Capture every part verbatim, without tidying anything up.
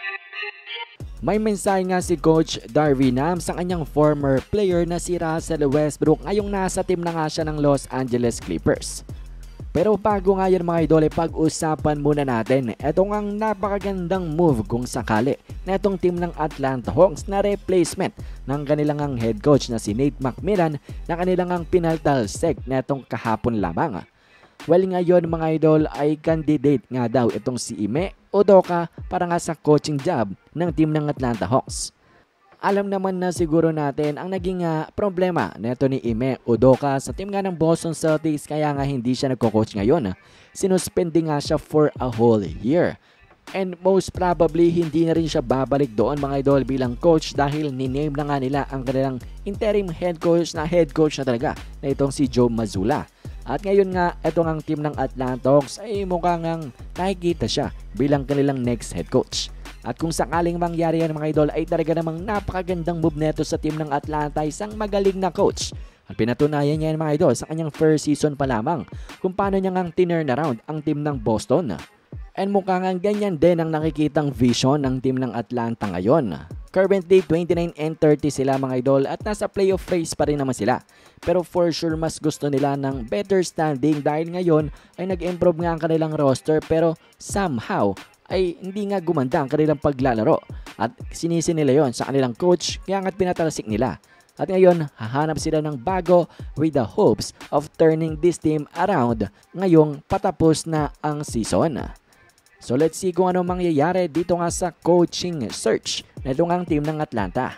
May mensahe nga si Coach Darvin Ham sa kanyang former player na si Russell Westbrook ngayong nasa team na nga siya ng Los Angeles Clippers. Pero bago nga yan mga idol, eh, pag-usapan muna natin etong ang napakagandang move kung sakali na itong team ng Atlanta Hawks na replacement ng kanilang ang head coach na si Nate McMillan na kanilang ang pinaltalsik na itong kahapon lamang. Well, ngayon mga idol ay candidate nga daw itong si Ime Udoka para nga sa coaching job ng team ng Atlanta Hawks. Alam naman na siguro natin ang naging uh, problema neto ni Ime Udoka sa team nga ng Boston Celtics, kaya nga hindi siya nagko-coach ngayon. Sinuspending nga siya for a whole year. And most probably hindi na rin siya babalik doon mga idol bilang coach dahil niname na nga nila ang kanilang interim head coach na head coach na talaga na itong si Joe Mazzulla. At ngayon nga, itong ang team ng Atlanta Hawks ay mukhang ang nakikita siya bilang kanilang next head coach. At kung sakaling mangyari yan mga idol ay talaga namang napakagandang move neto sa team ng Atlanta, isang magaling na coach. At pinatunayan niya yan mga idol sa kanyang first season pa lamang kung paano niya ngang tinurn around ang team ng Boston. And mukhang ang ganyan din ang nakikitang vision ng team ng Atlanta ngayon. Currently twenty-nine and thirty sila mga idol at nasa playoff race pa rin naman sila. Pero for sure mas gusto nila ng better standing dahil ngayon ay nag-improve nga ang kanilang roster pero somehow ay hindi nga gumanda ang kanilang paglalaro. At sinisi nila yon sa kanilang coach kaya nga't pinatalsik nila. At ngayon hahanap sila ng bago with the hopes of turning this team around ngayong patapos na ang season. So let's see kung ano mangyayari dito nga sa coaching search na itong ang team ng Atlanta.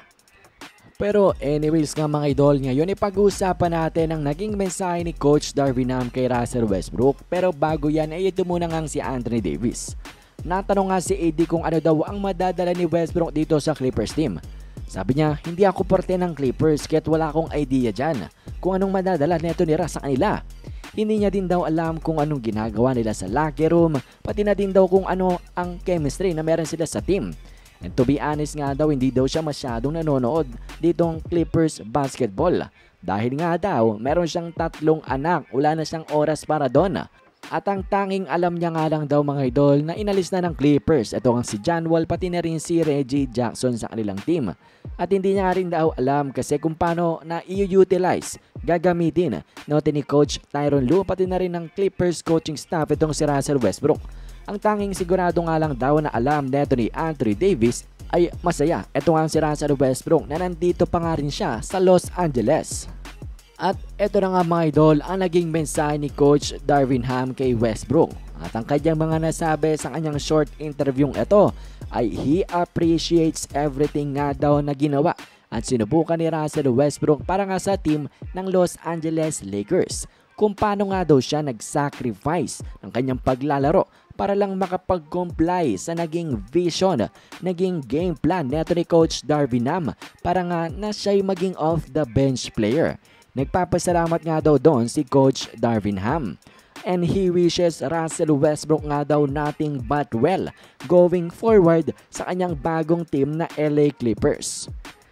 Pero anyways nga mga idol, ngayon ipag-uusapan natin ang naging mensahe ni Coach Darvin Ham kay Russell Westbrook. Pero bago yan ay ito muna nga si Anthony Davis. Natanong nga si A D kung ano daw ang madadala ni Westbrook dito sa Clippers team. Sabi niya, hindi ako parte ng Clippers kaya't wala akong idea dyan kung anong madadala neto ni Russ sa kanila. Hindi niya din daw alam kung anong ginagawa nila sa locker room, pati na din daw kung ano ang chemistry na meron sila sa team. And to be honest nga daw, hindi daw siya masyadong nanonood ditong Clippers basketball. Dahil nga daw, meron siyang tatlong anak, wala na siyang oras para doon. At ang tanging alam niya nga lang daw mga idol na inalis na ng Clippers. Ito ang si John Wall pati na rin si Reggie Jackson sa kanilang team. At hindi niya rin daw alam kasi kung paano na i-utilize, gagamitin note ni Coach Tyronn Lue pati na rin ng Clippers coaching staff itong si Russell Westbrook. Ang tanging sigurado nga lang daw na alam neto ni Anthony Davis ay masaya. Ito nga si Russell Westbrook na nandito pa nga rin siya sa Los Angeles. At ito na nga mga idol ang naging mensahe ni Coach Darvin Ham kay Westbrook. At ang kanyang mga nasabi sa kanyang short interview ito ay he appreciates everything nga daw na ginawa at sinubukan ni Russell Westbrook para nga sa team ng Los Angeles Lakers. Kung paano nga daw siya nag-sacrifice ng kanyang paglalaro para lang makapag-comply sa naging vision, naging game plan neto ni Coach Darvin Ham para nga na siya'y maging off the bench player. Nagpapasalamat nga daw doon si Coach Darvin Ham. And he wishes Russell Westbrook nga daw nothing but well going forward sa kanyang bagong team na L A Clippers.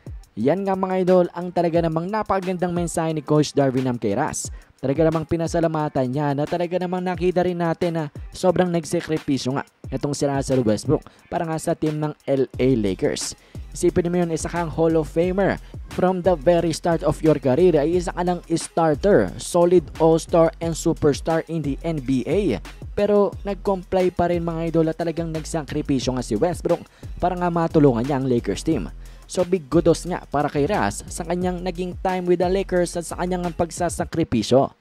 Yan nga mga idol ang talaga namang napakagandang mensahe ni Coach Darvin Ham kay Russ. Talaga namang pinasalamatan niya na talaga namang nakita rin natin na sobrang nagsakripisyo nga itong si Russell Westbrook para nga sa team ng L A Lakers. Isipin mo yun, isa kang Hall of Famer. From the very start of your career ay isa ka ng starter, solid all-star and superstar in the N B A. Pero nag-comply pa rin mga idol at talagang nagsakripisyo nga si Westbrook para nga matulungan niya ang Lakers team. So big kudos nga para kay Russ sa kanyang naging time with the Lakers at sa kanyang pagsasakripisyo.